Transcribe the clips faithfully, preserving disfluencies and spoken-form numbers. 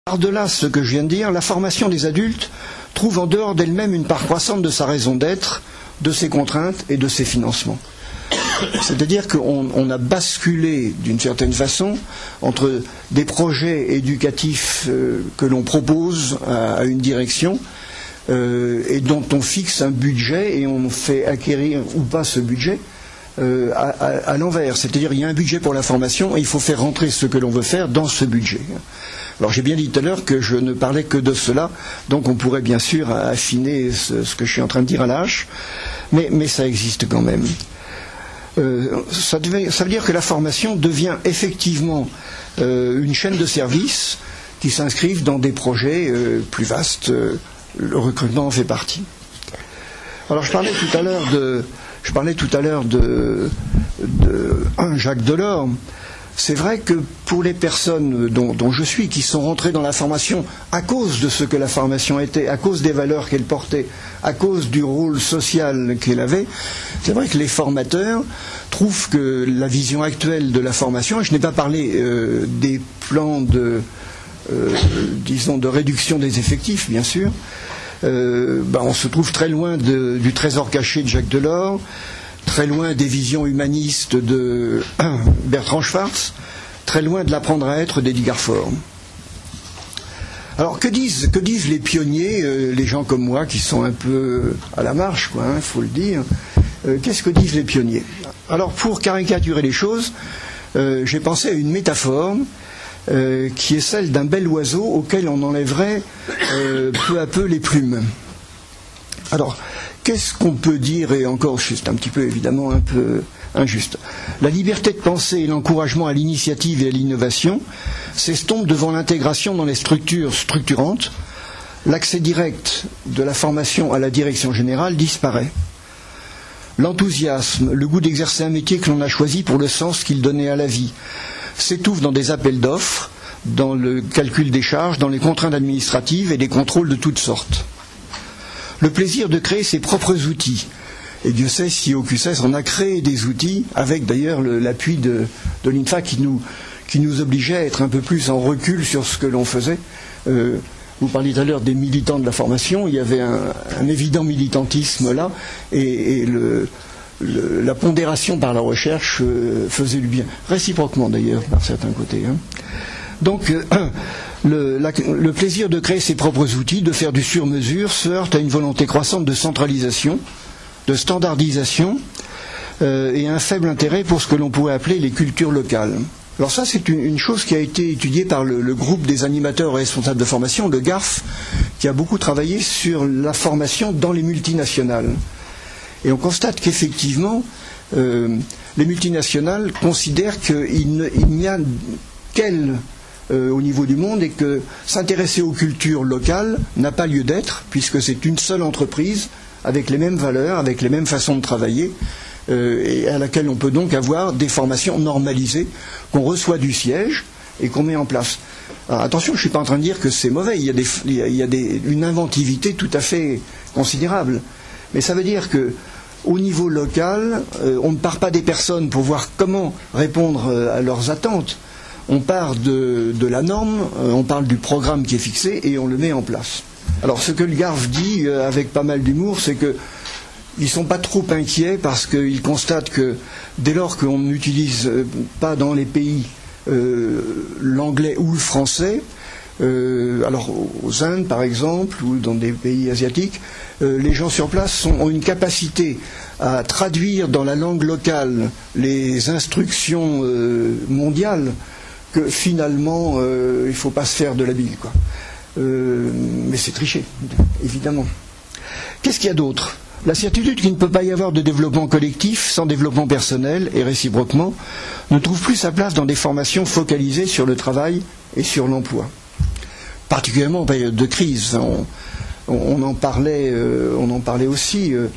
Par-delà ce que je viens de dire, la formation des adultes trouve en dehors d'elle-même une part croissante de sa raison d'être, de ses contraintes et de ses financements. C'est-à-dire qu'on on a basculé d'une certaine façon entre des projets éducatifs euh, que l'on propose à, à une direction euh, et dont on fixe un budget et on fait acquérir ou pas ce budget euh, à, à, à l'envers. C'est-à-dire il y a un budget pour la formation et il faut faire rentrer ce que l'on veut faire dans ce budget. Alors j'ai bien dit tout à l'heure que je ne parlais que de cela, donc on pourrait bien sûr affiner ce, ce que je suis en train de dire à la hache, mais, mais ça existe quand même. Euh, ça, devait, ça veut dire que la formation devient effectivement euh, une chaîne de services qui s'inscrivent dans des projets euh, plus vastes. Euh, le recrutement en fait partie. Alors je parlais tout à l'heure de, je parlais tout à l'heure de, de un, Jacques Delors. C'est vrai que pour les personnes dont, dont je suis, qui sont rentrées dans la formation à cause de ce que la formation était, à cause des valeurs qu'elle portait, à cause du rôle social qu'elle avait, c'est vrai que les formateurs trouvent que la vision actuelle de la formation, et je n'ai pas parlé euh, des plans de, euh, disons, de réduction des effectifs, bien sûr, euh, ben on se trouve très loin de, du trésor caché de Jacques Delors, très loin des visions humanistes de Bertrand Schwartz, très loin de l'apprendre à être d'Edgar Faure. Alors que disent, que disent les pionniers, euh, les gens comme moi qui sont un peu à la marche, quoi, il hein, faut le dire. Euh, qu'est-ce que disent les pionniers? Alors pour caricaturer les choses, euh, j'ai pensé à une métaphore euh, qui est celle d'un bel oiseau auquel on enlèverait euh, peu à peu les plumes. Alors, qu'est-ce qu'on peut dire, et encore, c'est un petit peu évidemment un peu injuste. La liberté de penser et l'encouragement à l'initiative et à l'innovation s'estompent devant l'intégration dans les structures structurantes. L'accès direct de la formation à la direction générale disparaît. L'enthousiasme, le goût d'exercer un métier que l'on a choisi pour le sens qu'il donnait à la vie, s'étouffe dans des appels d'offres, dans le calcul des charges, dans les contraintes administratives et des contrôles de toutes sortes. Le plaisir de créer ses propres outils. Et Dieu sait si O Q C S en a créé des outils, avec d'ailleurs le, l'appui de, de l'I N F A qui nous, qui nous obligeait à être un peu plus en recul sur ce que l'on faisait. Euh, vous parliez tout à l'heure des militants de la formation, il y avait un, un évident militantisme là, et, et le, le, la pondération par la recherche euh, faisait du bien. Réciproquement d'ailleurs, par certains côtés. Hein. Donc, euh, le, la, le plaisir de créer ses propres outils, de faire du sur-mesure, se heurte à une volonté croissante de centralisation, de standardisation, euh, et un faible intérêt pour ce que l'on pourrait appeler les cultures locales. Alors ça, c'est une, une chose qui a été étudiée par le, le groupe des animateurs responsables de formation, le G A R F, qui a beaucoup travaillé sur la formation dans les multinationales. Et on constate qu'effectivement, euh, les multinationales considèrent qu'il n'y a qu'elles Euh, au niveau du monde et que s'intéresser aux cultures locales n'a pas lieu d'être puisque c'est une seule entreprise avec les mêmes valeurs, avec les mêmes façons de travailler euh, et à laquelle on peut donc avoir des formations normalisées qu'on reçoit du siège et qu'on met en place. Alors, attention, je ne suis pas en train de dire que c'est mauvais, il y a, des, il y a des, une inventivité tout à fait considérable, mais ça veut dire que au niveau local, euh, on ne part pas des personnes pour voir comment répondre à leurs attentes. On part de, de la norme, euh, on parle du programme qui est fixé et on le met en place. Alors ce que le G A R F dit euh, avec pas mal d'humour, c'est qu'ils ne sont pas trop inquiets parce qu'ils constatent que dès lors qu'on n'utilise euh, pas dans les pays euh, l'anglais ou le français, euh, alors aux Indes par exemple ou dans des pays asiatiques, euh, les gens sur place sont, ont une capacité à traduire dans la langue locale les instructions euh, mondiales que finalement, euh, il ne faut pas se faire de la bile, quoi. Euh, mais c'est tricher, évidemment. Qu'est-ce qu'il y a d'autre? La certitude qu'il ne peut pas y avoir de développement collectif sans développement personnel, et réciproquement, ne trouve plus sa place dans des formations focalisées sur le travail et sur l'emploi. Particulièrement en période de crise. On, on, en, parlait, euh, on en parlait aussi... Euh,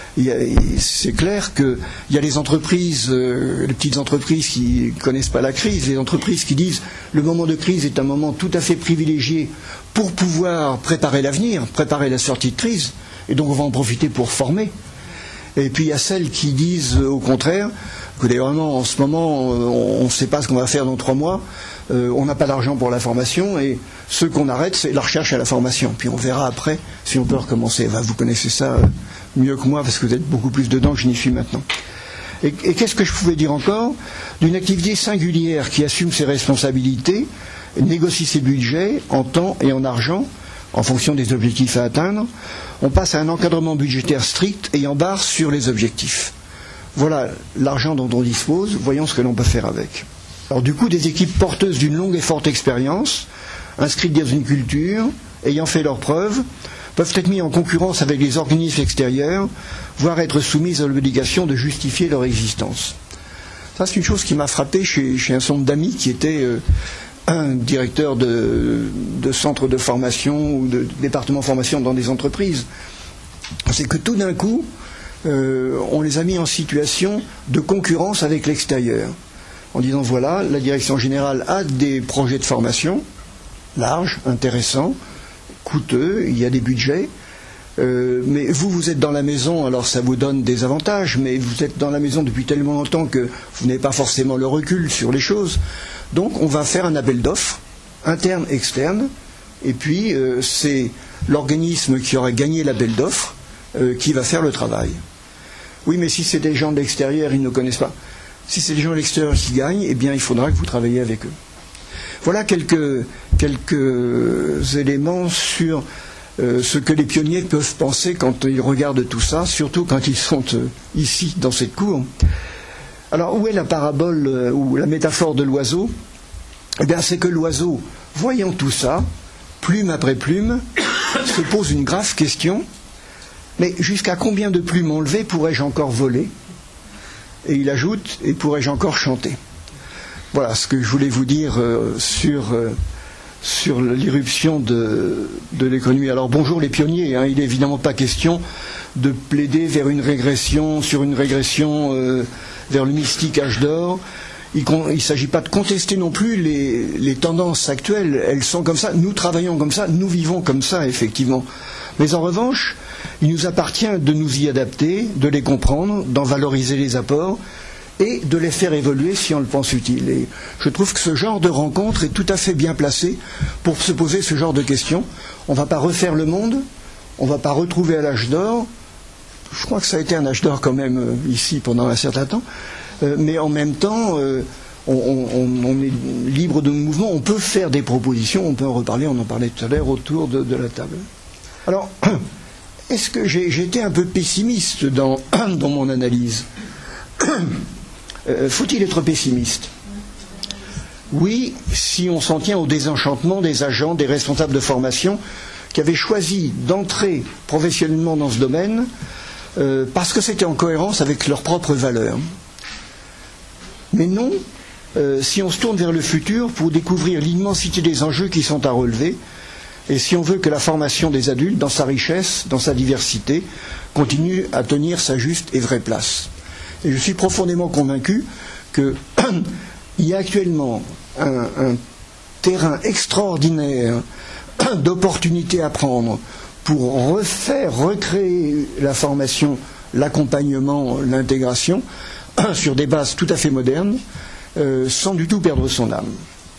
c'est clair qu'il y a les entreprises, euh, les petites entreprises qui ne connaissent pas la crise, les entreprises qui disent le moment de crise est un moment tout à fait privilégié pour pouvoir préparer l'avenir, préparer la sortie de crise, et donc on va en profiter pour former. Et puis il y a celles qui disent au contraire, écoutez, vraiment en ce moment on ne sait pas ce qu'on va faire dans trois mois, euh, on n'a pas d'argent pour la formation et ce qu'on arrête c'est la recherche et la formation. Puis on verra après si on peut recommencer. Enfin, vous connaissez ça euh, mieux que moi parce que vous êtes beaucoup plus dedans que je n'y suis maintenant. Et, et qu'est-ce que je pouvais dire encore? D'une activité singulière qui assume ses responsabilités, négocie ses budgets en temps et en argent, en fonction des objectifs à atteindre, on passe à un encadrement budgétaire strict ayant barre sur les objectifs. Voilà l'argent dont on dispose, voyons ce que l'on peut faire avec. Alors du coup, des équipes porteuses d'une longue et forte expérience, inscrites dans une culture, ayant fait leurs preuves, peuvent être mis en concurrence avec les organismes extérieurs, voire être soumises à l'obligation de justifier leur existence. Ça, c'est une chose qui m'a frappé chez, chez un certain nombre d'amis qui étaient euh, un directeur de, de centre de formation ou de département de formation dans des entreprises. C'est que tout d'un coup, euh, on les a mis en situation de concurrence avec l'extérieur. En disant, voilà, la direction générale a des projets de formation larges, intéressants, coûteux, il y a des budgets, euh, mais vous, vous êtes dans la maison, alors ça vous donne des avantages, mais vous êtes dans la maison depuis tellement longtemps que vous n'avez pas forcément le recul sur les choses. Donc on va faire un appel d'offres, interne, externe, et puis euh, c'est l'organisme qui aurait gagné l'appel d'offres euh, qui va faire le travail. Oui, mais si c'est des gens de l'extérieur, ils ne connaissent pas. Si c'est des gens de l'extérieur qui gagnent, eh bien il faudra que vous travailliez avec eux. Voilà quelques, quelques éléments sur euh, ce que les pionniers peuvent penser quand ils regardent tout ça, surtout quand ils sont euh, ici, dans cette cour. Alors, où est la parabole euh, ou la métaphore de l'oiseau? Eh bien, c'est que l'oiseau, voyant tout ça, plume après plume, se pose une grave question. Mais jusqu'à combien de plumes enlevées pourrais-je encore voler? Et il ajoute, et pourrais-je encore chanter? Voilà ce que je voulais vous dire euh, sur, euh, sur l'irruption de, de l'économie. Alors bonjour les pionniers, hein, il n'est évidemment pas question de plaider vers une régression, sur une régression euh, vers le mystique âge d'or. Il ne s'agit pas de contester non plus les, les tendances actuelles, elles sont comme ça, nous travaillons comme ça, nous vivons comme ça effectivement. Mais en revanche, il nous appartient de nous y adapter, de les comprendre, d'en valoriser les apports, et de les faire évoluer si on le pense utile. Et je trouve que ce genre de rencontre est tout à fait bien placé pour se poser ce genre de questions. On ne va pas refaire le monde, on ne va pas retrouver à l'âge d'or. Je crois que ça a été un âge d'or quand même euh, ici pendant un certain temps. Euh, mais en même temps, euh, on, on, on est libre de mouvement, on peut faire des propositions, on peut en reparler, on en parlait tout à l'heure autour de, de la table. Alors, est-ce que j'ai, j'ai été un peu pessimiste dans, dans mon analyse? Euh, faut-il être pessimiste? Oui, si on s'en tient au désenchantement des agents, des responsables de formation qui avaient choisi d'entrer professionnellement dans ce domaine euh, parce que c'était en cohérence avec leurs propres valeurs. Mais non, euh, si on se tourne vers le futur pour découvrir l'immensité des enjeux qui sont à relever, et si on veut que la formation des adultes, dans sa richesse, dans sa diversité, continue à tenir sa juste et vraie place. Et je suis profondément convaincu qu'il y a actuellement un, un terrain extraordinaire d'opportunités à prendre pour refaire, recréer la formation, l'accompagnement, l'intégration sur des bases tout à fait modernes, euh, sans du tout perdre son âme.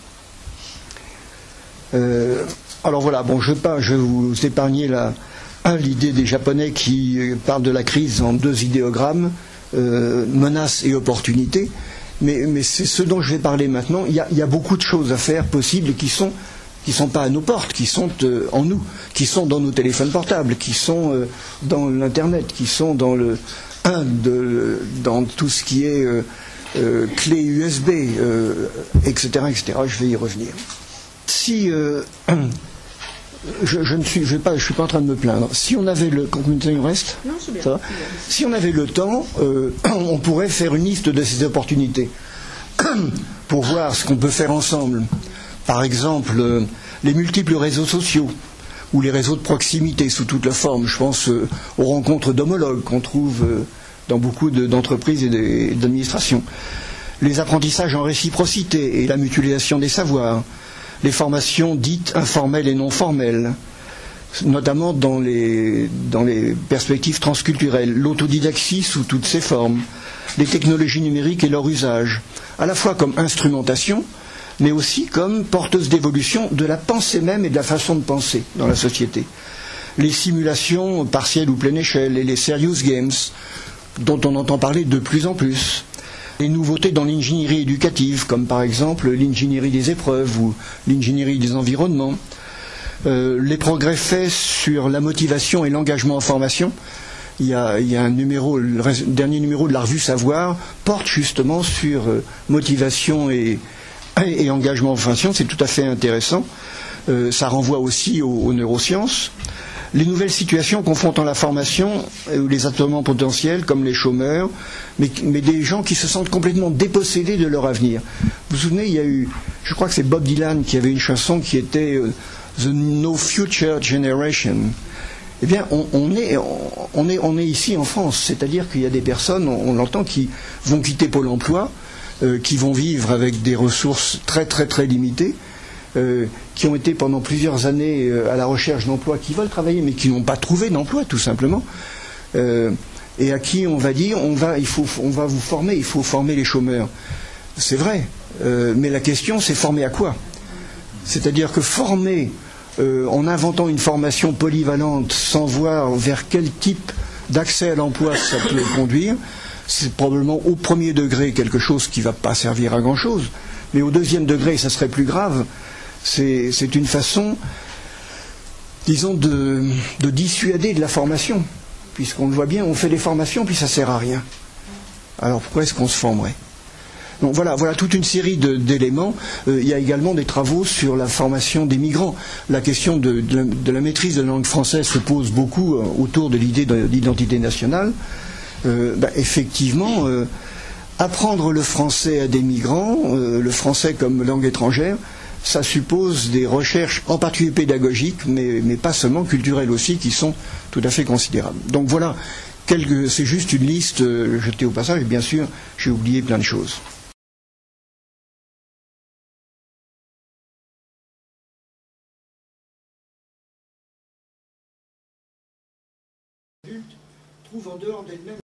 Euh, alors voilà, bon, je vais, je vais vous épargner la, un, l'idée des Japonais qui parlent de la crise en deux idéogrammes. Euh, menaces et opportunités, mais, mais c'est ce dont je vais parler maintenant. Il y a, il y a beaucoup de choses à faire possibles qui sont qui sont pas à nos portes, qui sont euh, en nous, qui sont dans nos téléphones portables, qui sont euh, dans l'internet, qui sont dans le un de dans tout ce qui est euh, euh, clé U S B, euh, et cetera, et cetera. Je vais y revenir. Si euh, Je, je ne suis, je vais pas, je suis pas en train de me plaindre. Si on avait le, combien de temps il reste ? Non, c'est bien. Ça va ? Si on avait le temps, euh, on pourrait faire une liste de ces opportunités pour voir ce qu'on peut faire ensemble. Par exemple, euh, les multiples réseaux sociaux ou les réseaux de proximité sous toutes leurs formes. Je pense euh, aux rencontres d'homologues qu'on trouve euh, dans beaucoup de, d'entreprises et, de, et d'administrations. Les apprentissages en réciprocité et la mutualisation des savoirs. Les formations dites informelles et non formelles, notamment dans les, dans les perspectives transculturelles, l'autodidactie sous toutes ses formes, les technologies numériques et leur usage, à la fois comme instrumentation, mais aussi comme porteuse d'évolution de la pensée même et de la façon de penser dans la société. Les simulations partielles ou pleine échelle et les serious games, dont on entend parler de plus en plus. Les nouveautés dans l'ingénierie éducative, comme par exemple l'ingénierie des épreuves ou l'ingénierie des environnements. Euh, les progrès faits sur la motivation et l'engagement en formation. Il y a, il y a un numéro, le dernier numéro de la revue Savoir porte justement sur euh, motivation et, et, et engagement en formation. C'est tout à fait intéressant. Euh, ça renvoie aussi aux, aux neurosciences. Les nouvelles situations confrontant la formation ou les attroupements potentiels, comme les chômeurs, mais, mais des gens qui se sentent complètement dépossédés de leur avenir. Vous vous souvenez, il y a eu, je crois que c'est Bob Dylan qui avait une chanson qui était euh, The No Future Generation. Eh bien, on, on, est, on, est, on est ici en France, c'est-à-dire qu'il y a des personnes, on, on l'entend, qui vont quitter Pôle emploi, euh, qui vont vivre avec des ressources très très très limitées, euh, qui ont été pendant plusieurs années euh, à la recherche d'emploi, qui veulent travailler mais qui n'ont pas trouvé d'emploi tout simplement, euh, et à qui on va dire on va, il faut, on va vous former, il faut former les chômeurs. C'est vrai, euh, mais la question c'est former à quoi ? C'est-à-dire que former euh, en inventant une formation polyvalente sans voir vers quel type d'accès à l'emploi ça peut conduire, c'est probablement au premier degré quelque chose qui ne va pas servir à grand-chose, mais au deuxième degré, ça serait plus grave. C'est, c'est une façon, disons, de, de dissuader de la formation, puisqu'on le voit bien, on fait des formations puis ça ne sert à rien. Alors pourquoi est-ce qu'on se formerait ? Donc voilà, voilà toute une série de, d'éléments. Euh, il y a également des travaux sur la formation des migrants. La question de, de, la, de la maîtrise de la langue française se pose beaucoup euh, autour de l'idée de, d'identité nationale. Euh, bah, effectivement, euh, apprendre le français à des migrants, euh, le français comme langue étrangère, ça suppose des recherches en particulier pédagogiques, mais, mais pas seulement culturelles aussi, qui sont tout à fait considérables. Donc voilà, quelques, c'est juste une liste euh, jetée au passage, et bien sûr, j'ai oublié plein de choses. Trouve en dehors d'elle-même